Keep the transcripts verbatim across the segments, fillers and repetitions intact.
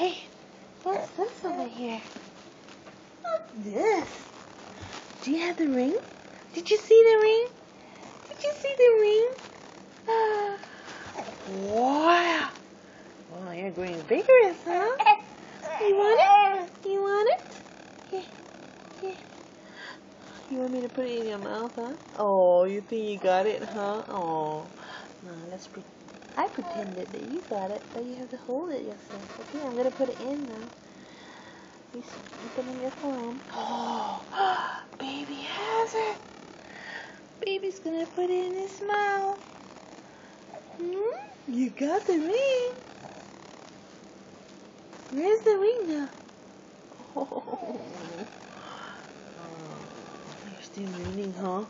Hey, what's this over here? What's this? Do you have the ring? Did you see the ring? Did you see the ring? Ah, wow. Wow, you're growing vigorous, huh? You want it? You want it? Here, here. You want me to put it in your mouth, huh? Oh, you think you got it, huh? Oh. No, let's pre- I pretended that you got it, but you have to hold it yourself. Okay, I'm gonna put it in now. You put it in your forearm. Oh, baby has it. Baby's gonna put it in his mouth. Hmm? You got the ring. Where's the ring now? Oh, you're still leaning, huh?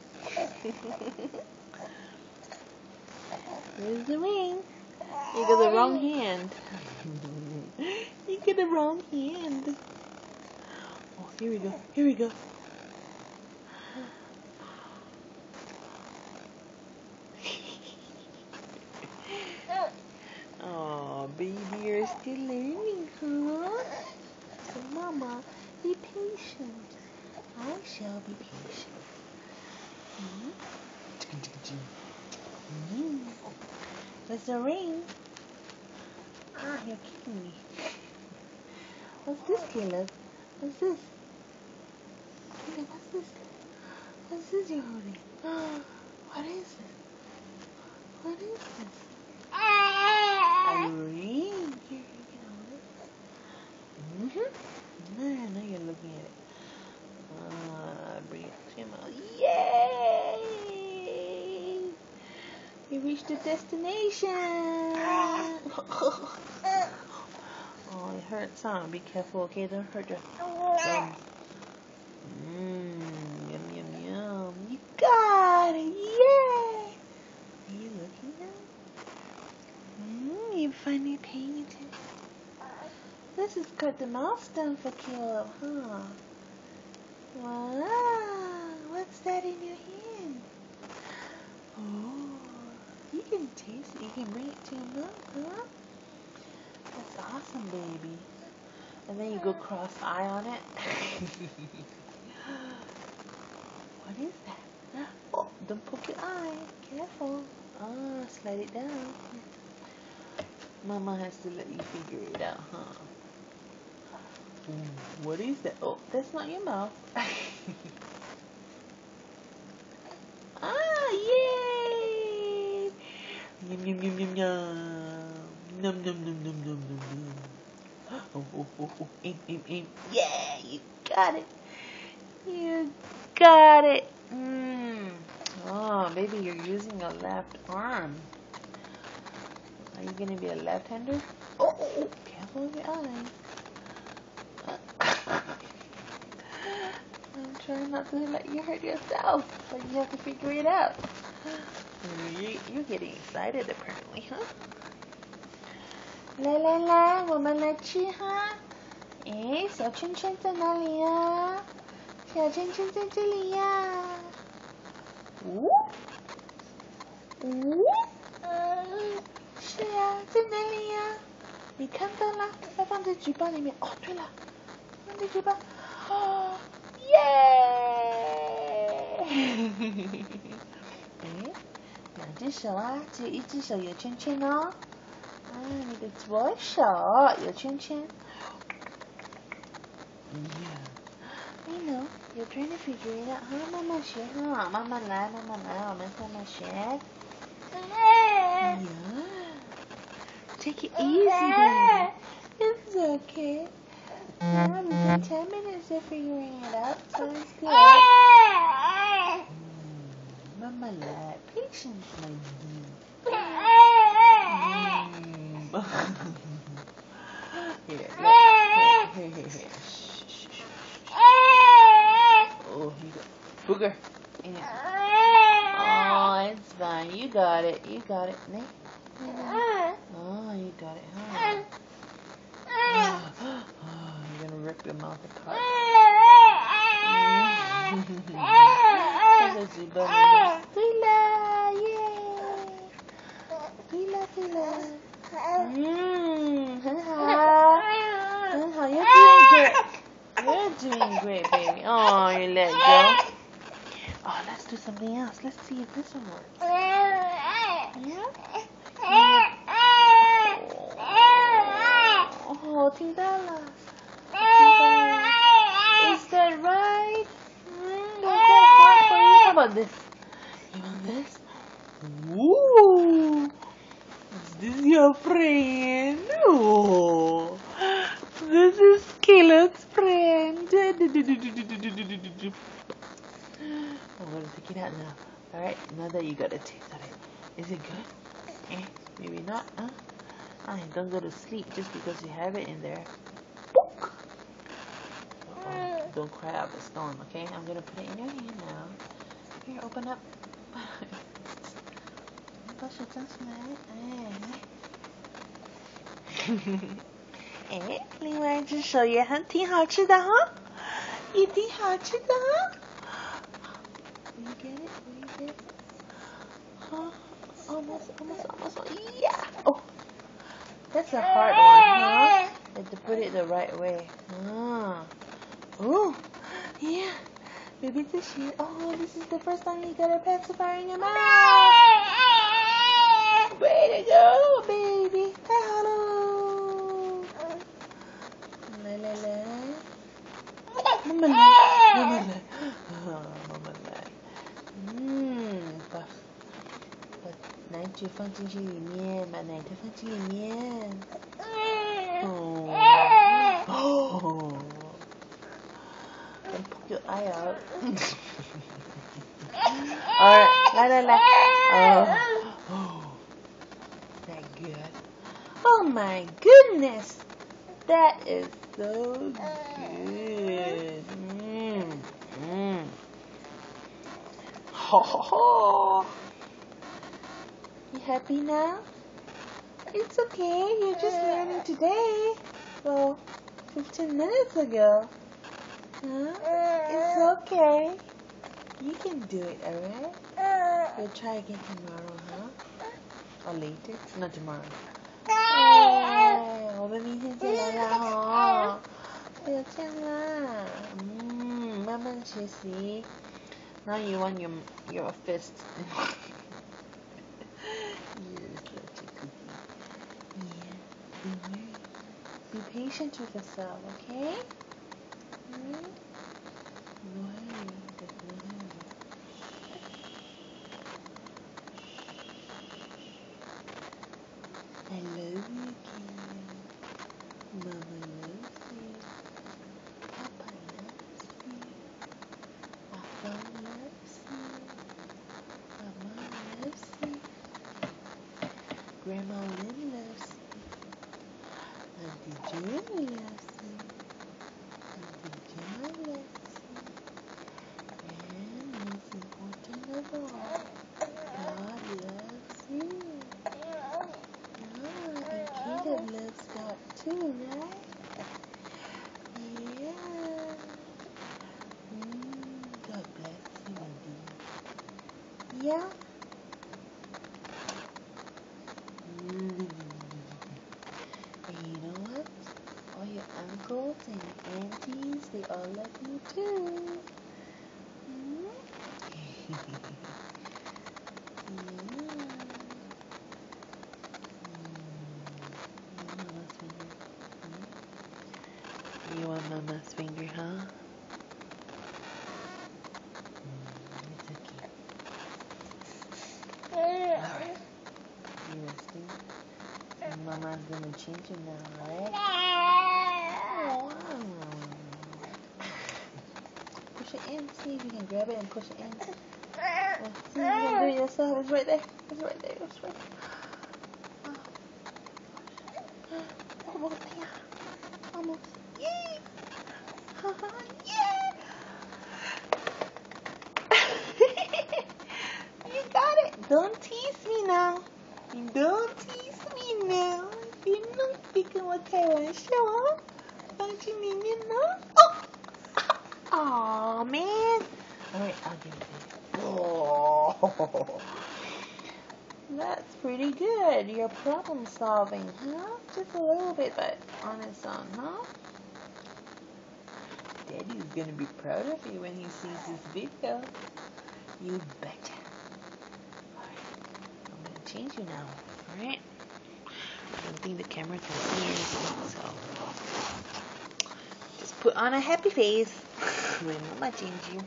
Where's the ring? You got the wrong hand. You got the wrong hand. Oh, here we go. Here we go. Oh, baby, you're still learning, huh? So, Mama, be patient. I shall be patient. Hmm? Mm. Where's the ring? Ah, you're kicking me. What's this, Caleb? What's this? Caleb, what's this? What's this you're holding? What is this? What is this? A ring. Here, you can hold it. Mm-hmm. No, now you're looking at it. Ah, bring it to your mouth. Yay! You reached the destination. Oh, it hurts, huh? Be careful, okay? Don't hurt your gums. Mmm, yum, yum, yum. You got it! Yay! Are you looking now? Mmm, you finally paying attention? This is quite the milestone for Caleb, huh? Wow! What's that in your hand? Oh, you can taste it. You can bring it to your mouth, huh? That's awesome, baby. And then you go cross-eye on it. What is that? Oh, don't poke your eye. Careful. Ah, slide it down. Mama has to let you figure it out, huh? Ooh, what is that? Oh, that's not your mouth. Ah, yay! Yum, yum, yum, yum, yum. Num, num, num, num, num, num, num. Oh, oh, oh, oh, aim, aim, aim. Yeah, you got it. You got it. Mm. Oh, baby, you're using your left arm. Are you going to be a left-hander? Oh, oh, oh, careful with your eye. I'm trying not to let you hurt yourself, but you have to figure it out. You're getting excited, apparently, huh? 来来来，我们来吃哈。诶，小圈圈在哪里呀？小圈圈在这里呀。呜呜，是呀，在哪里呀？你看到了？要放在嘴巴里面。哦，对了，放在嘴巴。哦，耶！诶，两只手啊，只有一只手有圈圈哦。啊，你的左手有圈圈。Yeah. I know. You're trying to figure it out, huh? 慢慢学哈，慢慢来，慢慢来，我们慢慢学。Yeah. Take it easy, baby. It's okay. Yeah, we've been ten minutes of figuring it out, so it's good. 慢慢来 Patience, my dear. Mm. Here, look. Here, here, here, here. Shh, shh, shh, shh. Oh, you got booger. Yeah. Oh, it's fine. You got it. You got it. Nick. Oh, you got it, huh? Oh, you're gonna rip your mouth apart. Tila, yay! Tila, Tila. Mmm, Oh, you let go. Oh, let's do something else. Let's see if this one works. Yeah? Yeah. Oh, tingala. Is that right? Mm, don't go hard for you. How about this? You want this? Ooh. Is this your friend? Oh. This is Caleb's friend. I'm going to take it out now. Alright, now that you got a taste of it. Is it good? Eh, maybe not, huh? Ah, don't go to sleep just because you have it in there. Book. Uh-oh. Don't cry out the storm, okay? I'm going to put it in your hand now. Here, open up. 把手张起来，哎，哎，另外一只手也很挺好吃的哈，也挺好吃的哈。Will you get it? Will you get it? Huh? Almost, almost, almost. Yeah. Oh, that's a hard one, huh? You have to put it the right way. Ah. Oh, yeah. Baby Tushy. Oh, this is the first time you got a pacifier in your mouth. Way to go, baby. Hello. La la la. Mama la. Mama la. Oh, Mama la. 嗯，把把奶嘴放进去里面，把奶头放进里面。哦。哦。And poke your eye out. Alright, la la la. Oh. Oh. That good. Oh my goodness. That is so good. Mmm. Mmm. Ho ho ho. You happy now? It's okay. You're just learning today. Well, fifteen minutes ago. Huh? It's okay. You can do it, alright? We'll try again tomorrow, huh? Or later? Not tomorrow. 哎，我们明天再来啦哈！不要这样啦，嗯，慢慢学习。Now you want your your fist. You're such a cookie. Yeah, be very, be patient with yourself, okay? Hmm? No hurry, there's no hurry. I love you, Caleb. Mama loves you. Papa loves you. Papa loves you. Mama loves you. Grandma Lynn loves you. Auntie June loves you. Auntie John loves you. And most important of all, God loves you. Ah, and Caleb loves God too, right? Yeah. Mm, God bless you indeed. Yeah? Mm. And you know what? All your uncles and your aunties, they all love you too. Mm? Yeah. Mm. You want Mama's finger? You want Mama's finger, huh? Mm, it's okay. Alright. You resting? And Mama's gonna change it now, alright? Oh. Push it in. See if you can grab it and push it in. Uh, see if you can do it yourself. It's right there. It's right there. It's right there. Oh. Almost there. Almost. Yay! Yeah! You got it. Don't tease me now. Don't tease me now. You know you can watch my show. Don't you need me now? Oh! Aw, man. Alright, I'll give it to you. Oh. That's pretty good. You're problem solving, huh? Just a little bit, but on its own, huh? Daddy's gonna be proud of you when he sees this video. You betcha. Alright, I'm gonna change you now. Alright? I don't think the camera can see anything, so just put on a happy face when Mama change you.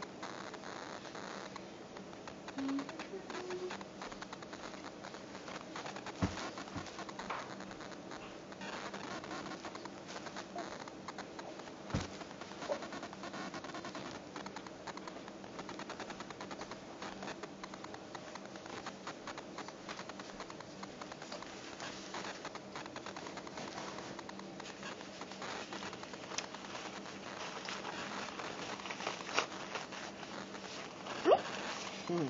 Hmm.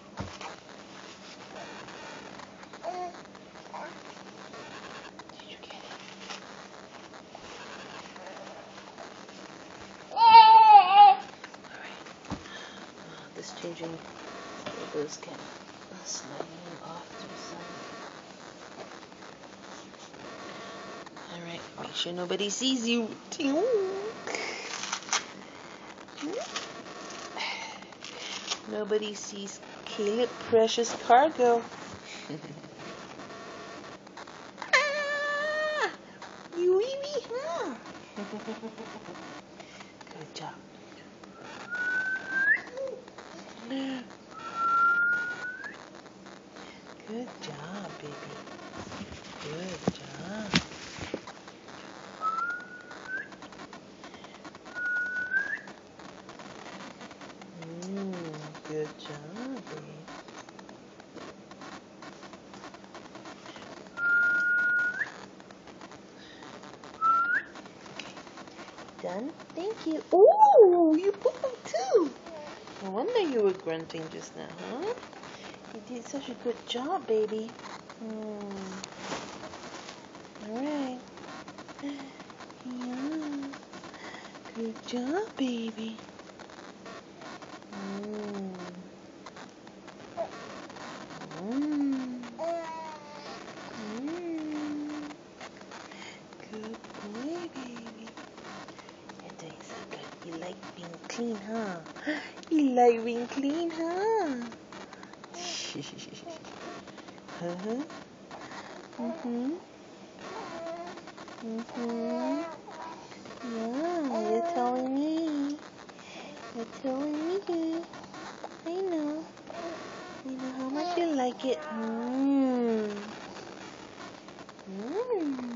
Did you get it? Alright. Uh, this changing those kind of sliding off to the side. Alright, make sure nobody sees you. Nobody sees Caleb Precious Cargo. Ah, you wee wee, huh? Good job. Good job, baby. Good job. Mm, good job, baby. Done? Thank you. Ooh, you put them too. No wonder you were grunting just now, huh? You did such a good job, baby. Hmm. Alright. Yeah. Good job, baby. Mm. Mm. Mm. Good boy, baby. You're doing so good. You like being clean, huh? You like being clean, huh? Uh-huh. Mm-hmm. Mm-hmm. Yeah, you're telling me. You're telling me. I know. I know how much you like it. Mmm. Mmm.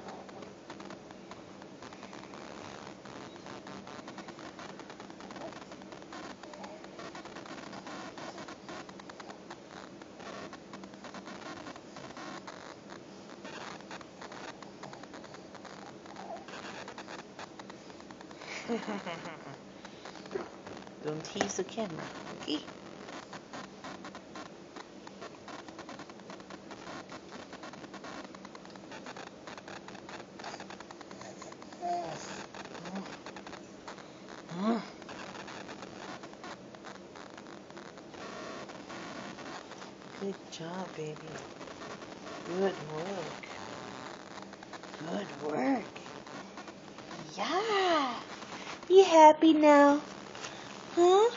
Don't tease the camera, okay? Mm. Good job, baby. Good work. Good work. Yeah. You happy now? Huh?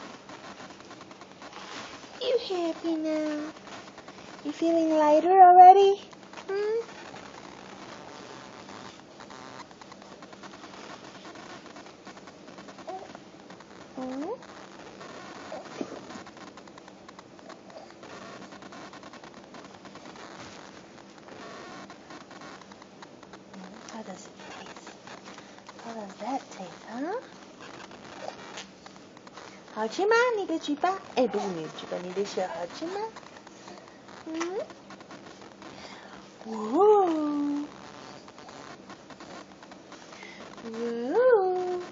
You happy now? You feeling lighter already? Hmm? Hmm? How does it taste? How does that taste, huh? 好吃吗？你的嘴巴？哎，不是你的嘴巴，你的手好吃吗？嗯。Whoa. Whoa.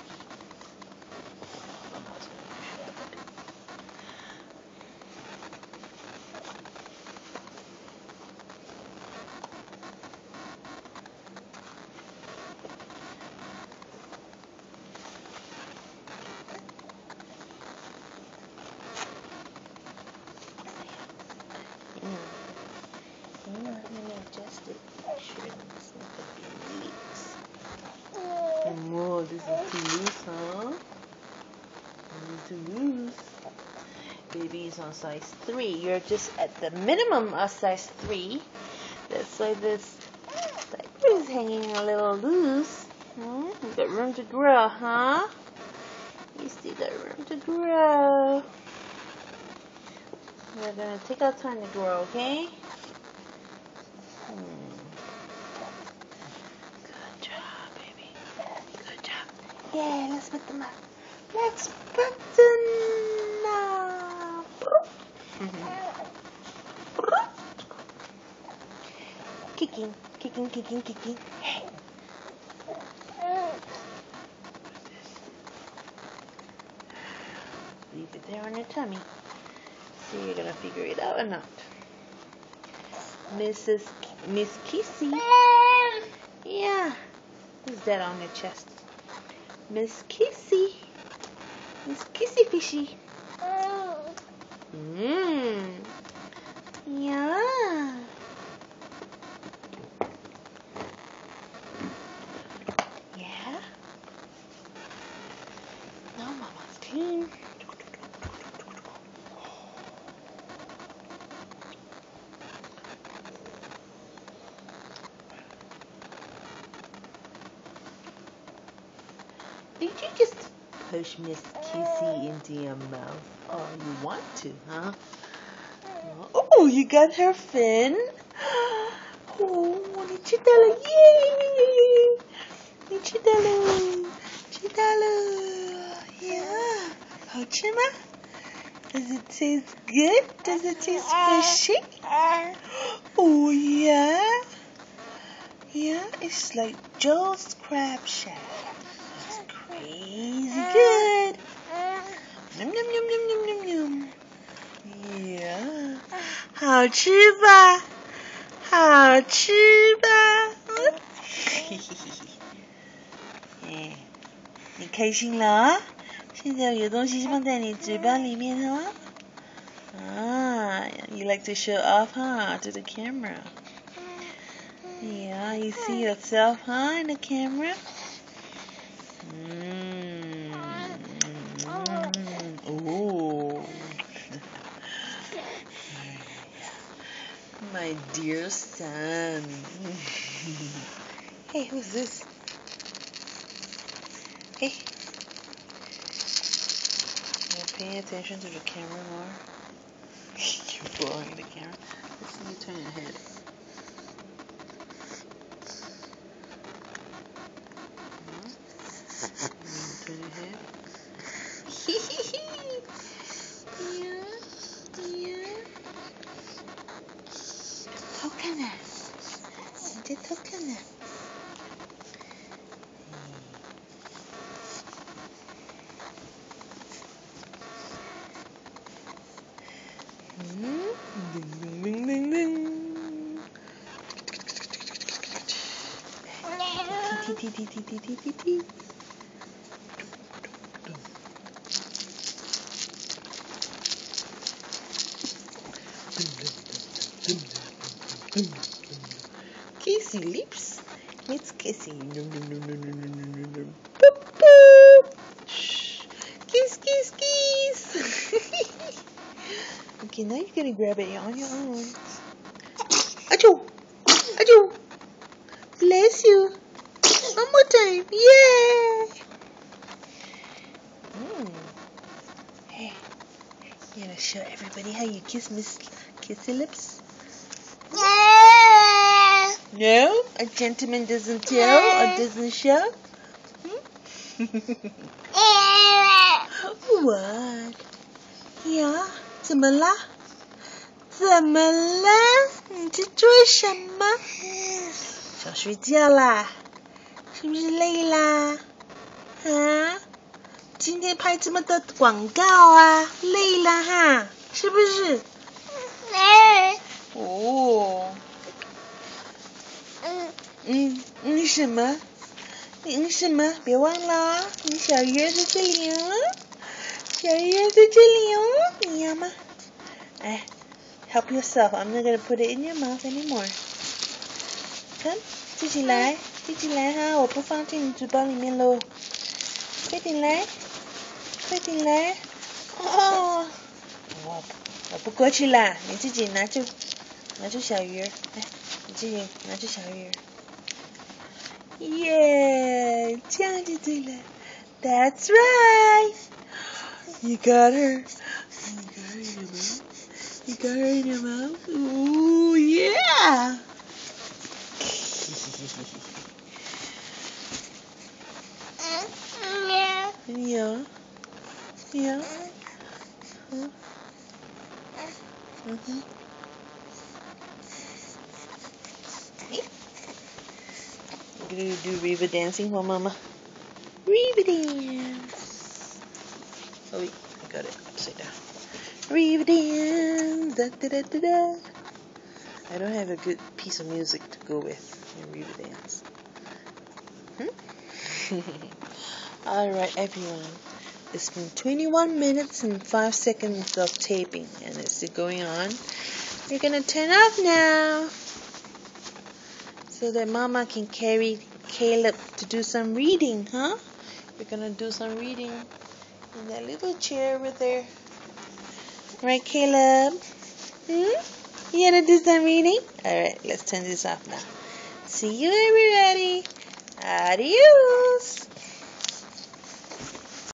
Mm. Yeah, let me adjust it. Make sure it's not going to be leaks. Oh, this is too loose. to lose. Baby is on size three. You're just at the minimum of size three. That's why this diaper is hanging a little loose. Hmm? You got room to grow, huh? You still got room to grow. We're gonna take our time to grow, okay? Hmm. Good job, baby. Good job. Yeah, let's put them up. Let's put them up. Kicking, kicking, kicking, kicking. Hey. Leave it there on your tummy. See, you're gonna figure it out or not. Missus K- Miss Kissy. Yeah. Who's that on your chest? Miss Kissy. Miss Kissy Fishy. Mmm. Yeah. Yeah. No, Mama's clean. Did you just push Miss Kissy into your mouth? Oh, you want to, huh? Oh, you got her fin. Oh, Nichidalo, yay! Nichidalo, Chidalo, yeah. Oh, Chima, does it taste good? Does it taste fishy? Oh, yeah. Yeah, it's like Joe's Crab Shack. It's crazy good. Yum, yum, yum, yum, yum, yum, yum. Yeah. 好吃吧？好吃吧？哎，你开心了啊？现在有东西放在你嘴巴里面了吗？啊 you like to show off, huh, to the camera? Yeah, you see yourself, huh, in the camera? Mmm. Mm. Oh. My dear son. Hey, who's this? Hey. You're paying attention to the camera more? You're blowing the camera. Let's see you turn your head. Hmm? You turn your head. Yeah, yeah. Coconut. The coconut. Hmm? Ding, ding, ding, ding, ding. Tee, tee, tee, tee, tee, tee, tee, tee. Kissy lips. It's kissing. Boop, boop. Shh. Kiss, kiss, kiss. Okay, now you're gonna grab it on your own. Achoo! Achoo! Bless you. One more time. Yeah. Mm. Hey, you gonna show everybody how you kiss Miss Kissy Lips? No? A gentleman doesn't tell or doesn't show? Hmm? What? 呀，怎么啦？怎么了？你在做什么？想睡觉啦？是不是累啦？啊？今天拍这么多广告啊，累了哈？是不是？哦。嗯嗯嗯什么？嗯什么？别忘了，你小鱼儿在这里哦，小鱼儿在这里哦，你要吗？哎 ，help yourself. I'm not gonna put it in your mouth anymore. Come， 自己来，自己来哈，我不放进你嘴巴里面喽。快点来，快点来。 哦，我我不过去啦，你自己拿住拿住小鱼儿，来，你自己拿住小鱼儿。耶，这样就对了。That's right. You got her. You got her in your mouth. You got her in your mouth. Ooh, yeah. Yeah. Yeah. Huh? Mm-hmm. I'm gonna do river dancing for Mama. River dance. Oh wait, I got it upside down. River dance. Da, da, da, da, da. I don't have a good piece of music to go with in river dance. Hmm? Alright everyone. It's been twenty-one minutes and five seconds of taping and it's still going on. We're gonna turn off now so that Mama can carry Caleb to do some reading, huh? We're gonna do some reading in that little chair over there. Right, Caleb? Hmm? You gonna do some reading? Alright, let's turn this off now. See you everybody. Adios.